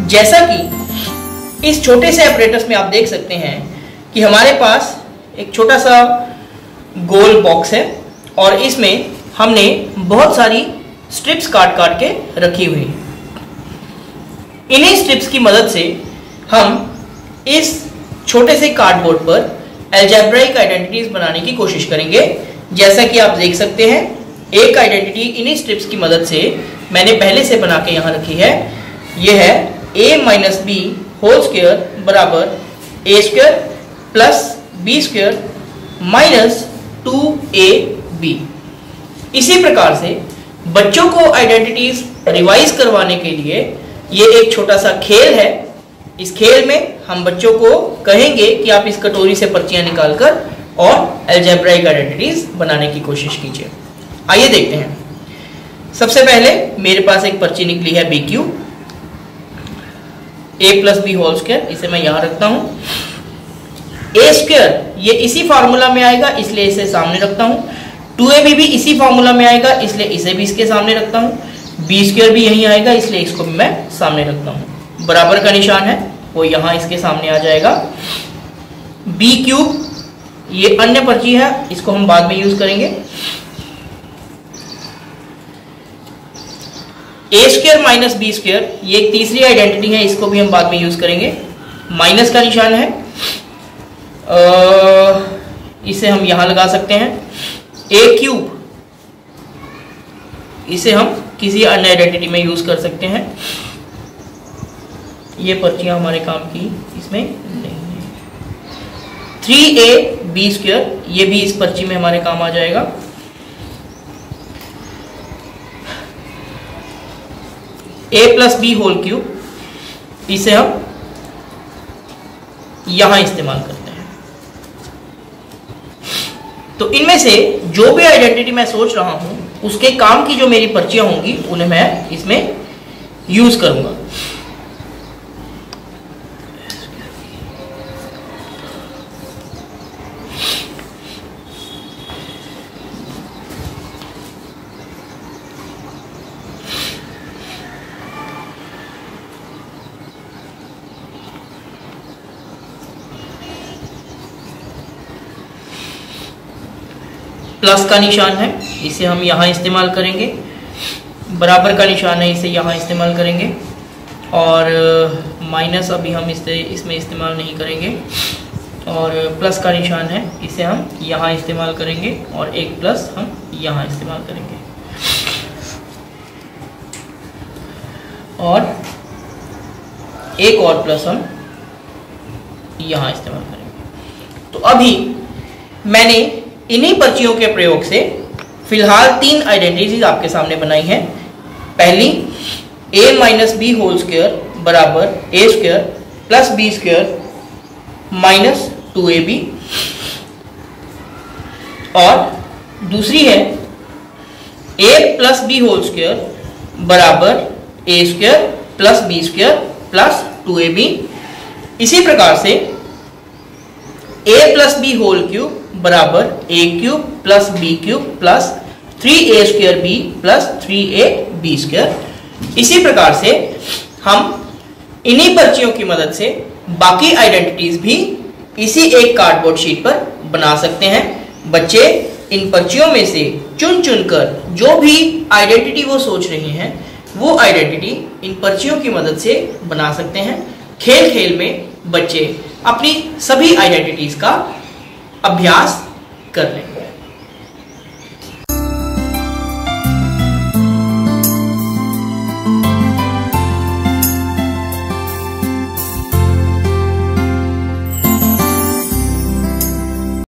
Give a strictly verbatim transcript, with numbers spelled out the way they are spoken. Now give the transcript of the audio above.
जैसा कि इस छोटे से apparatus में आप देख सकते हैं कि हमारे पास एक छोटा सा गोल बॉक्स है और इसमें हमने बहुत सारी स्ट्रिप्स काट काट के रखी हुई है। इन्हीं स्ट्रिप्स की मदद से हम इस छोटे से कार्डबोर्ड पर अलजेब्राइक आइडेंटिटीज बनाने की कोशिश करेंगे। जैसा कि आप देख सकते हैं, एक आइडेंटिटी इन्हीं स्ट्रिप्स की मदद से मैंने पहले से बना के यहाँ रखी है। यह है a minus B whole square बराबर A square plus B square minus two A B. इसी प्रकार से बच्चों को आइडेंटिटीज रिवाइज करवाने के लिए ये एक छोटा सा खेल है। इस खेल में हम बच्चों को कहेंगे कि आप इस कटोरी से पर्चियां निकालकर और अलजेब्राइक आइडेंटिटीज बनाने की कोशिश कीजिए। आइए देखते हैं। सबसे पहले मेरे पास एक पर्ची निकली है B Q, A plus B whole square, इसे मैं यहां रखता हूं। ए स्क्वायर ये इसी फार्मूला में आएगा, इसलिए इसे सामने रखता हूं। टू ए बी भी इसी फार्मूला में आएगा, इसलिए इसे भी इसके सामने रखता हूं। बी स्क्वायर भी यहीं आएगा, इसलिए इसको भी मैं सामने रखता हूं। बराबर का निशान है वो यहां इसके सामने आ जाएगा। बी क्यूब ये अन्य पर्ची है, इसको हम बाद में यूज करेंगे। A square minus B square ये एक तीसरी आइडेंटिटी है, इसको भी हम बाद में यूज करेंगे। माइनस का निशान है, आ, इसे हम यहां लगा सकते हैं। ए क्यूब इसे हम किसी अन्य आइडेंटिटी में यूज कर सकते हैं। ये पर्चियां हमारे काम की इसमें नहीं है। थ्री ए बी स्क्वायर ये भी इस पर्ची में हमारे काम आ जाएगा। A plus B whole cube इसे हम यहां इस्तेमाल करते हैं। तो इनमें से जो भी आइडेंटिटी मैं सोच रहा हूं उसके काम की जो मेरी पर्चियां होंगी उन्हें मैं इसमें यूज करूंगा। प्लस का निशान है, इसे हम यहाँ इस्तेमाल करेंगे। बराबर का निशान है, इसे यहाँ इस्तेमाल करेंगे। और माइनस अभी हम इसे इसमें इस्तेमाल नहीं करेंगे। और प्लस का निशान है, इसे हम यहाँ इस्तेमाल करेंगे। और एक प्लस हम यहाँ इस्तेमाल करेंगे। और एक और प्लस हम यहाँ इस्तेमाल करेंगे। तो अभी मैंने इन्हीं पर्चियों के प्रयोग से फिलहाल तीन आइडेंटिटीज आपके सामने बनाई हैं। पहली a minus B whole square बराबर A square plus B square minus two A B. और दूसरी है a plus B whole square बराबर A square plus B square plus two A B. इसी प्रकार से a plus B whole cube बराबर A cube plus B cube plus three A square B plus three A B square. इसी प्रकार से हम इन्हीं पर्चियों की मदद से बाकी आइडेंटिटीज भी इसी एक कार्डबोर्ड शीट पर बना सकते हैं। बच्चे इन पर्चियों में से चुन चुनकर जो भी आइडेंटिटी वो सोच रहे हैं वो आइडेंटिटी इन पर्चियों की मदद से बना सकते हैं। खेल खेल में बच्चे अपनी सभी आइडेंटिटीज का अभ्यास कर लेंगे।